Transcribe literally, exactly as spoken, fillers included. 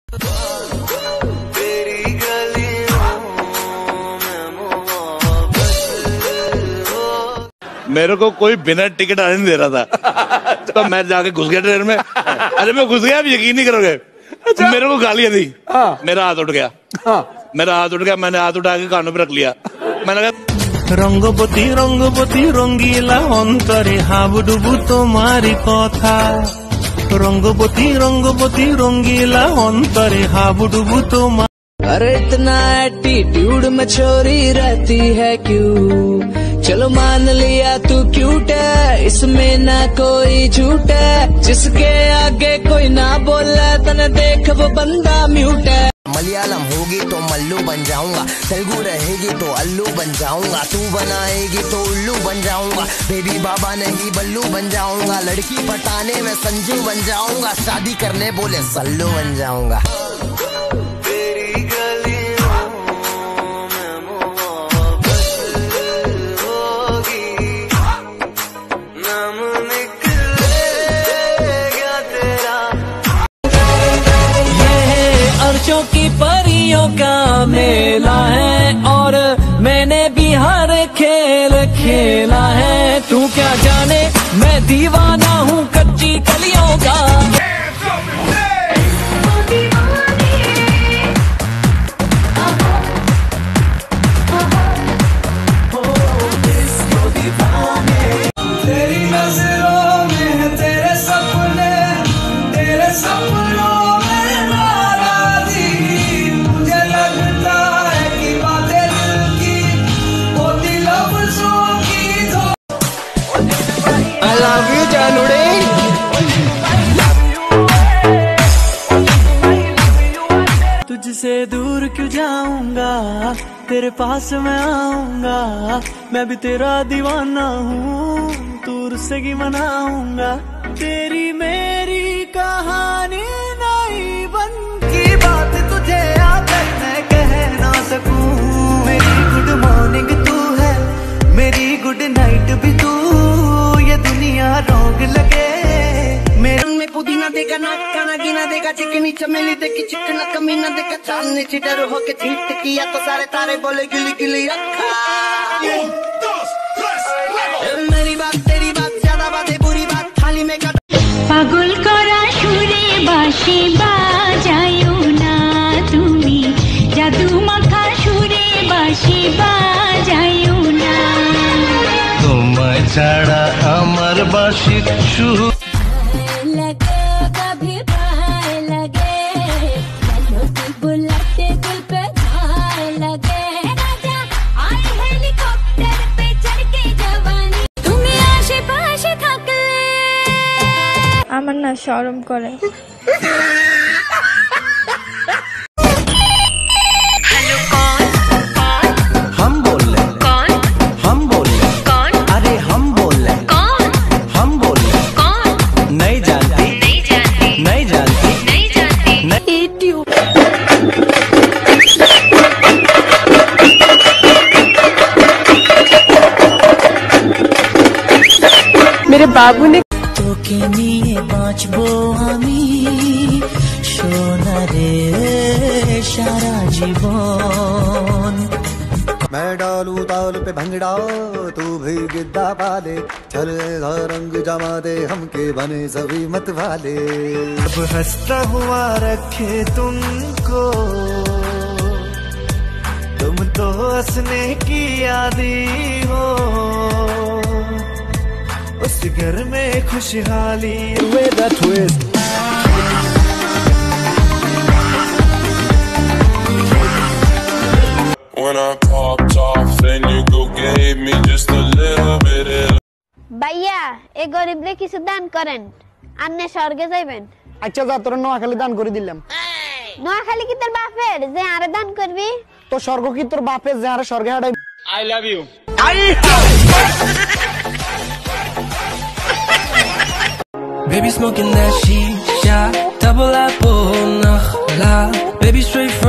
मेरे को कोई बिना टिकट आने नहीं दे रहा था तो मैं जाके घुस गया ट्रेन में। अरे मैं घुस गया, आप यकीन नहीं करोगे। अच्छा। मेरे को गालियां दी। हाँ। मेरा हाथ उठ गया। हाँ। मेरा हाथ उठ गया, मैंने हाथ उठा के कानों पे रख लिया। मैंने कहा रंगपति रंगपति रंगीला अंतरे हाबुडुबु तुम्हारी कथा। रंगपति रंगपति रंगीला अंतरे हाबुडुबु तुम्हारी। अरे इतना एटीट्यूड में छोरी रहती है क्यों? चलो मान लिया तू क्यूट है, इसमें ना कोई झूठ है। जिसके आगे कोई ना बोला तने देख वो बंदा म्यूट है। मलयालम होगी तो मल्लू बन जाऊंगा, तेलुगु रहेगी तो अल्लू बन जाऊंगा, तू बनाएगी तो उल्लू बन जाऊंगा, बेबी बाबा नहीं बल्लू बन जाऊंगा, लड़की पटाने में संजू बन जाऊंगा, शादी करने बोले सल्लू बन जाऊंगा। अर्शों की परियों का मेला है और मैंने भी हर खेल खेला है। तू क्या जाने मैं दीवाना हूँ कच्ची कलियों का। तेरी नजरों में तेरे सपने, तेरे सपनों तुझसे दूर क्यों जाऊंगा, तेरे पास मैं आऊंगा। मैं भी तेरा दीवाना हूँ, दूर से ही मनाऊंगा। तेरी मेरी कहानी नहीं बनती, बात तुझे आकर मैं कह ना सकूं। मेरी गुड मॉर्निंग तू है, मेरी गुड नाइट भी तू, ये दुनिया रोग लगे। मेरे में पुदीना देगा ना खाना गिना देगा, चिकनी चमेली देखी चिकना कमीना देखा, चांदनी चिटर होके चीट किया तो सारे तारे बोले गिली गिली रखा। मेरी बात तेरी बात ज्यादा बात है, बुरी बात थाली में कट। पागल करा सुरे बांशी बाजायो ना तुमी, जादू माखा सुरे बांशी बाजायो ना। तुम्हें छाड़ा अमर बांशी शुरू আমার না শরম করে। हेलो कौन कौन? हम बोल रहे कौन? हम बोल रहे कौन? अरे हम बोल रहे कौन? हम बोल रहे कौन? नहीं जानती नहीं जानती नहीं जानती नहीं जानती मेरे बाबू ने তোকে নিয়ে বাঁচবো আমি সোনারে সারা জীবন। मैं डालू ताल पे भंगड़ा तू भी गिद्दा पाले, चलेगा रंग जमा दे हमके बने सभी मत वाले। अब हंसता हुआ रखे तुमको, तुम तो हंसने की आदी हो, उस घर में खुशहाली with a twist। When I popped off, then you go gave me just a little bit of। ভাইয়া এই গরিবরে কিছু দান করেন, আপনি স্বর্গে যাইবেন। আচ্ছা যা তোর নোয়াখালী দান করে দিলাম। নোয়াখালী কি তোর বাপের যে আরে দান করবি? তো স্বর্গ কি তোর বাপের যে আরে স্বর্গে হাঁটাই? I love you. Baby smoking that shisha, double apple, nakhla. Baby straight